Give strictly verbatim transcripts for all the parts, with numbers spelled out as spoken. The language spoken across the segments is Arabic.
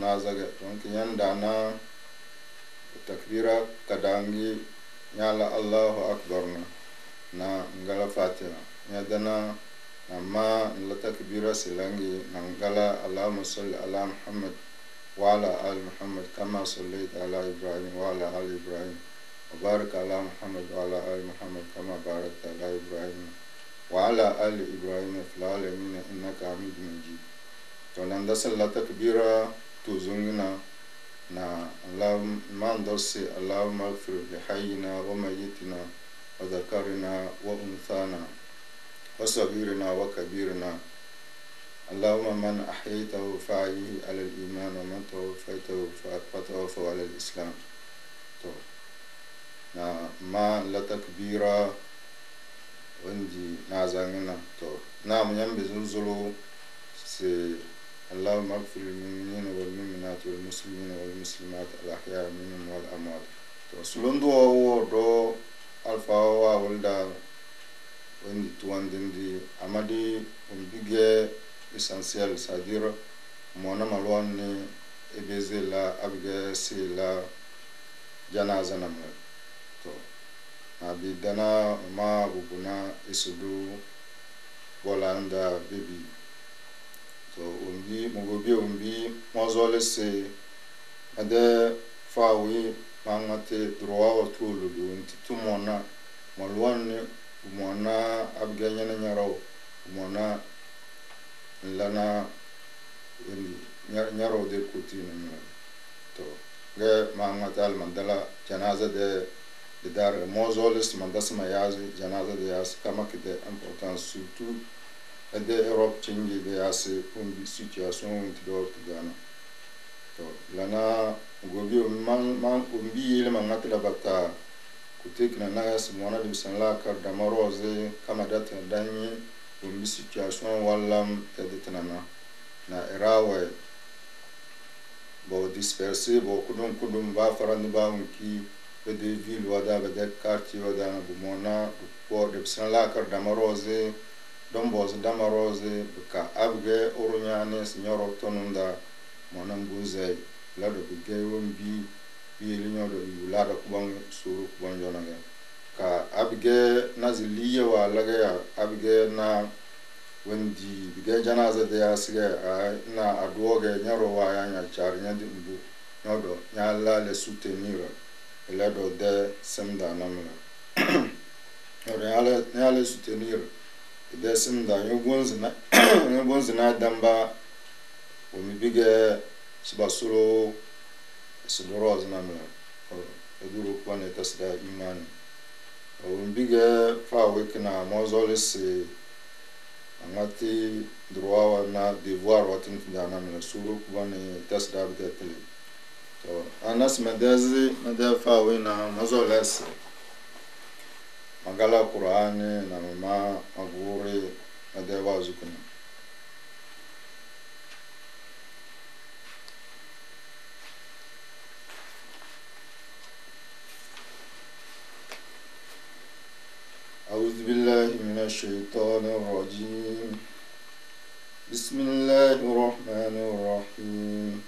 nazage donc yanda na takbira kadangi nyala Allahu akbar na na ngala fatiha yadana nama la takbira silangi nangala Allahumma salli ala Muhammad wa ala ali Muhammad kama sallaita ala Ibrahim wa ala ali Ibrahim wa barik ala Muhammad wa ala ali Muhammad kama barakta ala Ibrahim wa ala ali Ibrahim fil alamin innaka Hamidum Majid. To nanda salla takbira to zungina na Allahumma ndosi Allahumma ighfir li hayyina wa mayyitina wa dhakarina wa unthana وصغيرنا وكبيرنا اللهم من أحييته فأحيه على الإيمان ومن توفيته فتوفه على الإسلام. تو نا ما لا تكبيرا وندي نازعنا تو نام يوم بزلزلو سي اللهم اغفر للمؤمنين والمؤمنات والمسلمين والمسلمات الأحياء منهم والأموات. تو سلندو هو دو ألفا وولدا wani tuwandindi amadi umbige essentiel, c'est-à-dire mona malwani ebeze la abige si la janaza namle to abidana ma bubuna isudu bolanda bibi to umbi mugobi umbi mozole se ade fawi mangate droit au trou du tumona malwani umona abganya na nyaro umona lana wini nyaro de kutina to ge mangatal mandala janaza de de dar mozolis mandas mayazi janaza de yas kama kide importance surtout de Europe chingi de yas une situation de Ghana to lana gobi man man umbi ile mangatla bata kutekina na simona de sanla kar damarose kama data danyi umbi situation wallam tedetanana na erawe bo disperser bo kudum kudum ba farandi ba unki de ville wada ba de quartier wada na bumona bo de sanla kar damarose dombo damarose ka abge orunyane signoro tonunda monambuze la do ge wombi bili nyodo yulada kubang suru kubang jonanga ka abige naziliya wa lagaya abige na wendi bige janaza de asige na adwoge nyaro wa ya nya char nyandi mbu nyodo nyala le soutenir le do de semda namla ore ala nyala soutenir de semda yogonzina yogonzina damba o mi bige sibasuro sudoroz namla eduru kwane tasda iman umbiga fa wekna mozolis amati droit na devoir watin dana namla suru kwane tasda bidetele to anas madazi madafa wena mozolis magala qur'ani na mama maguri madawa zukuna أعوذ بالله من الشيطان الرجيم بسم الله الرحمن الرحيم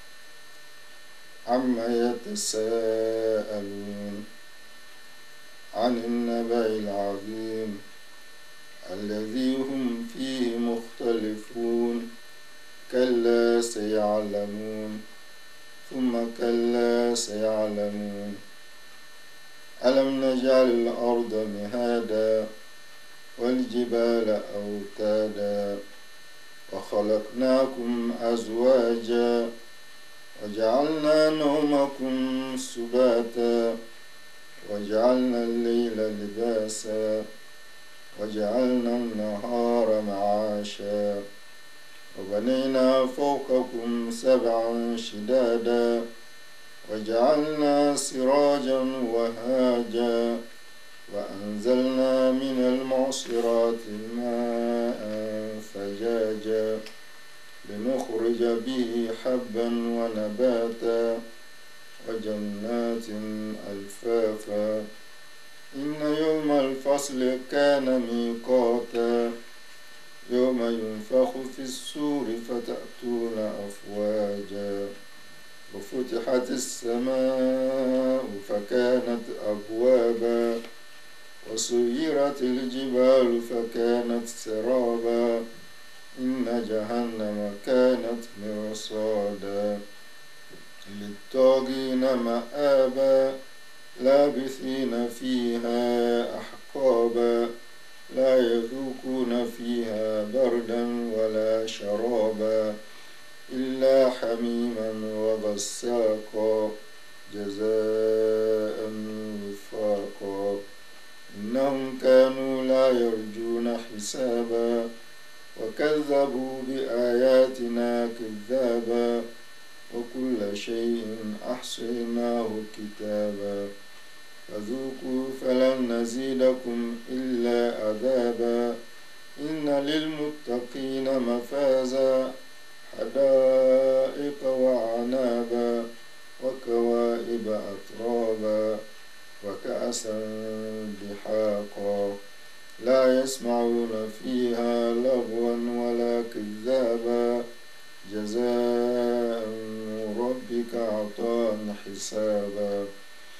عما يتساءلون عن النبأ العظيم الذي هم فيه مختلفون كلا سيعلمون ثم كلا سيعلمون ألم نجعل الأرض مهادا والجبال أوتادا وخلقناكم أزواجا وجعلنا نومكم سباتا وجعلنا الليل لباسا وجعلنا النهار معاشا وبنينا فوقكم سبعا شدادا وجعلنا سراجا وهاجا وأنزلنا من المعصرات ماء ثجاجا لنخرج به حبا ونباتا وجنات ألفافا إن يوم الفصل كان ميقاتا يوم ينفخ في السور فتأتون أفواجا وفتحت السماء فكانت أبوابا وسيرت الجبال فكانت سرابا إن جهنم كانت مرصادا للطاغين مآبا لابثين فيها أحقابا لا يذوقون فيها بردا ولا شرابا إلا حميما وغساقا جزاء وفاقا إنهم كانوا لا يرجون حسابا وكذبوا بآياتنا كذابا وكل شيء أحصيناه كتابا فذوقوا فلن نزيدكم إلا عذابا إن للمتقين مفازا حدائق وعنابا وكواعب أترابا وكأسا دحاقا لا يسمعون فيها لغوا ولا كذابا جزاء من ربك عطاء حسابا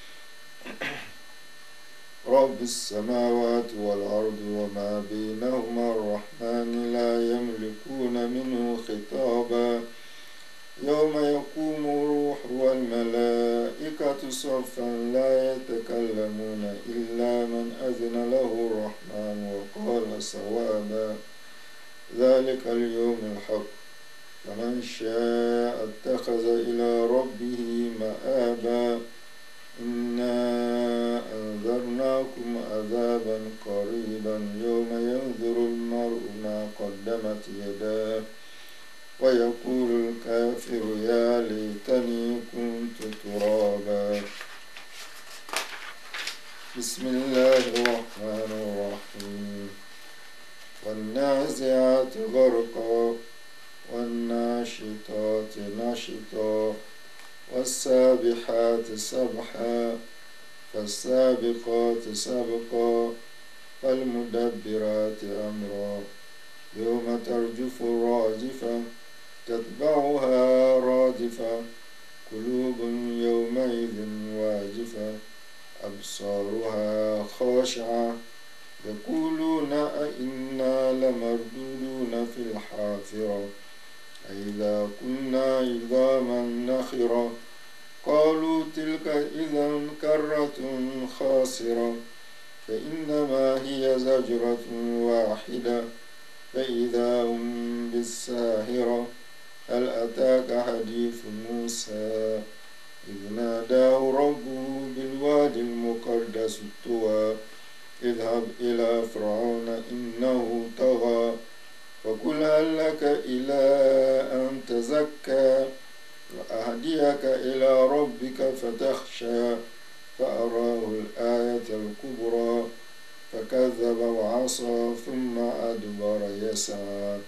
رب السماوات والأرض وما بينهما الرحمن لا يملكون منه خطابا يوم يقوم الروح والملائكة صفا لا يتكلمون إلا من أذن له الرحمن وقال صوابا ذلك اليوم الحق فمن شاء اتخذ إلى ربه مآبا إنا أنذرناكم عذابا قريبا يوم ينظر المرء ما قدمت يداه ويقول الكافر يا ليتني كنت ترابا بسم الله الرحمن الرحيم والنازعات غرقا والناشطات نشطا والسابحات سبحا فالسابقات سبقا فالمدبرات أمرا يوم ترجف الراجفة تتبعها رادفة قلوب يومئذ واجفة أبصارها خاشعة يقولون أئنا لمردودون في الحافرة أئذا كنا عظاما نخرة قالوا تلك إذا كرة خاسرة فإنما هي زجرة واحدة فإذا هم بالساهرة هل أتاك حديث موسى إذ ناداه ربه بالوادي المقدس طوى اذهب إلى فرعون إنه طغى فقل هل لك إلى أن تزكى وأهديك إلى ربك فتخشى فأراه الآية الكبرى فكذب وعصى ثم أدبر يسعى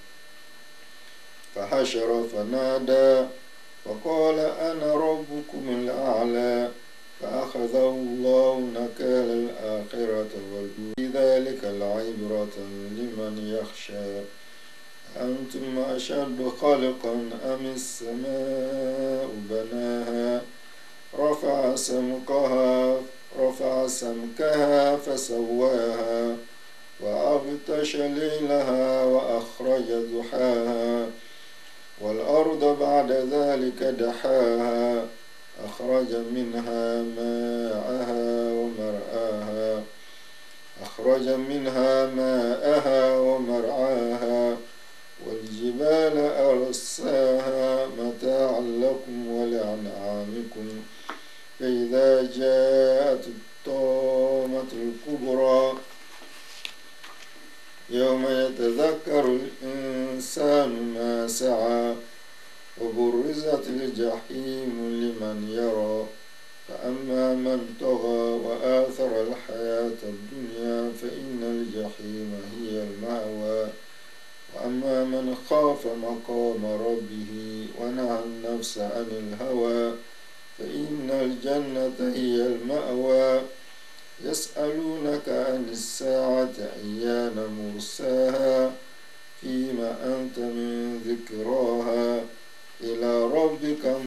فحشر فنادى فقال أنا ربكم الأعلى فأخذه الله نكال الآخرة والأولى في ذلك العبرة لمن يخشى أنتم أشد خلقا أم السماء بناها رفع سمكها رفع سمكها فسواها وأغطش ليلها وأخرج ضحاها والأرض بعد ذلك دحاها أخرج منها ماءها ومرعاها أخرج منها ماءها ومرعاها والجبال أرساها متاعا لكم ولأنعامكم فإذا جاءت الطامة الكبرى يوم يتذكر الإنسان ما سعى وبرزت الجحيم لمن يرى فأما من طغى وآثر الحياة الدنيا فإن الجحيم هي المأوى وأما من خاف مقام ربه ونهى النفس عن الهوى فإن الجنة هي المأوى يسألونك عن الساعة أيان مرساها فيما أنت من ذكراها إلى ربك